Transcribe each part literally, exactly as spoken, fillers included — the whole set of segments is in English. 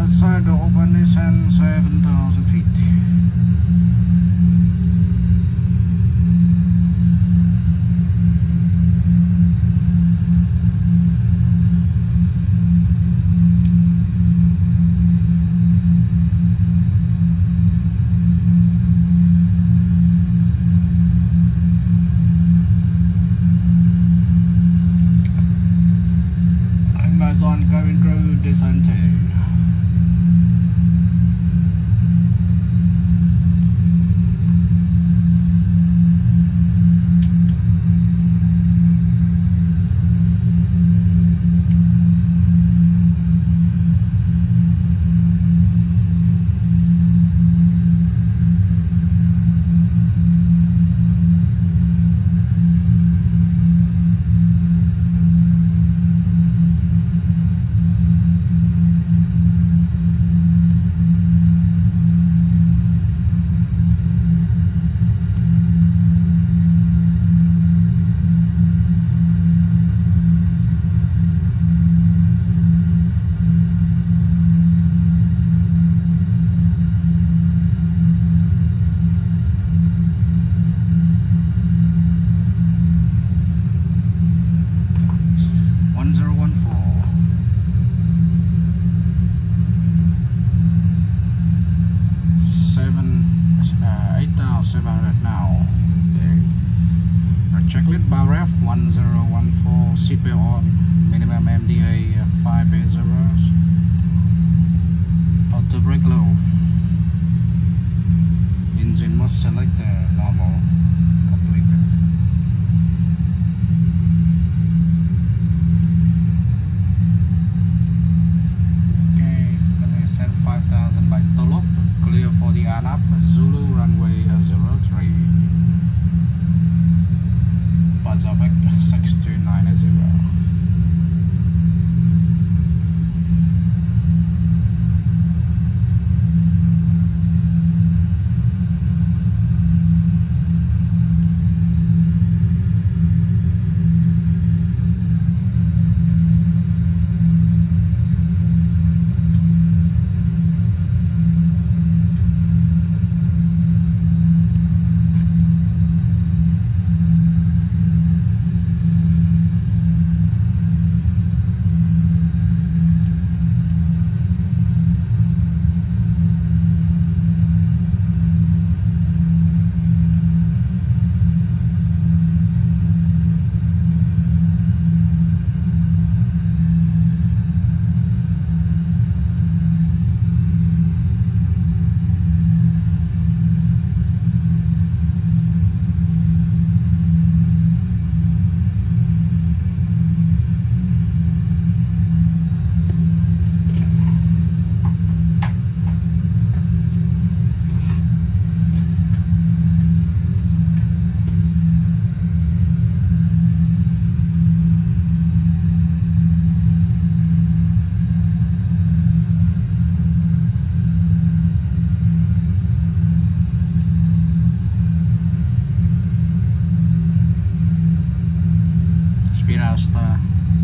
side open is and seven thousand feet. Amazon going through Descente. Checklist bar ref one zero one four, seatbelt on, minimum M D A five eight zeros, auto brake low, engine mode selected, normal, completed. Okay, gonna set five thousand by Tolop, clear for the ANAP, Zulu runway zero three. Pacific six two nine zero. Speedasta.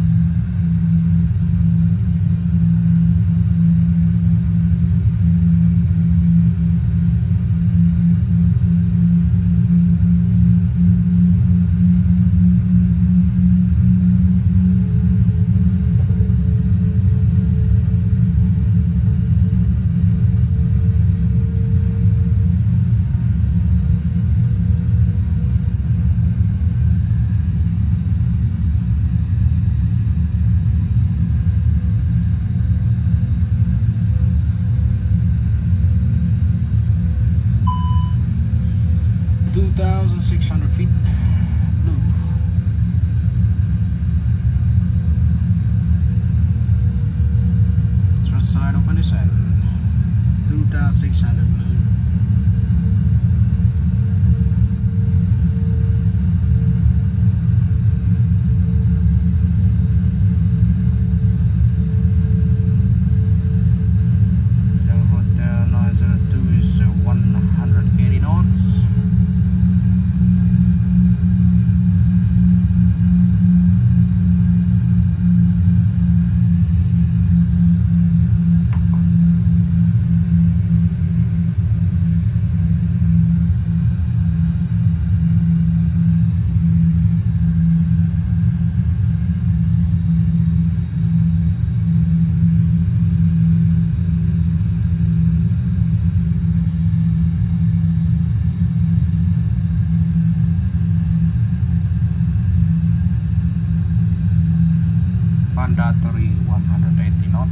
two thousand six hundred feet, blue. Thrust side open is in, two thousand six hundred blue. Hotel nine zero two is one hundred eighty knots. one hundred eighty knot.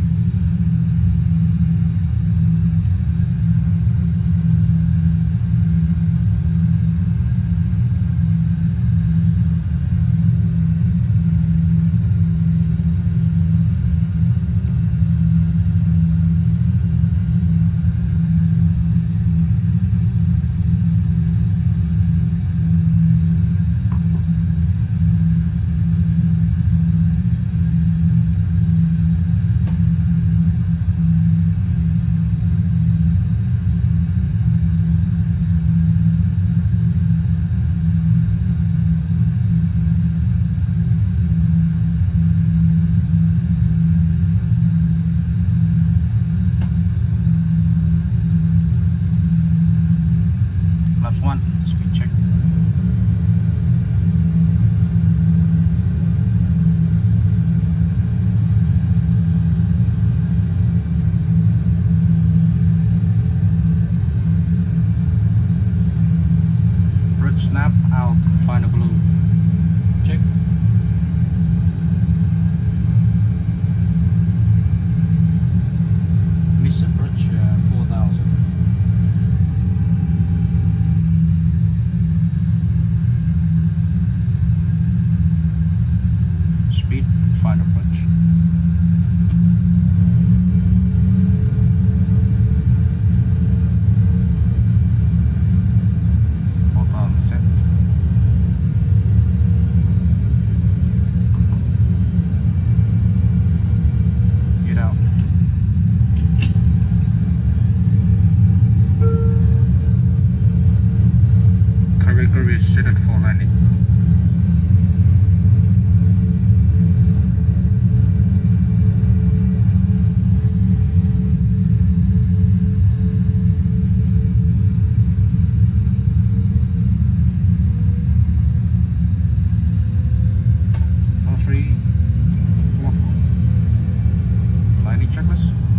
Flaps one, speed check. Bridge snap out, final glue. Check. Miss approach uh, four thousand. Speed, final approach. four thousand set. Get out. Cargo crew is set at for landing. Three, four, four. Landing checklist.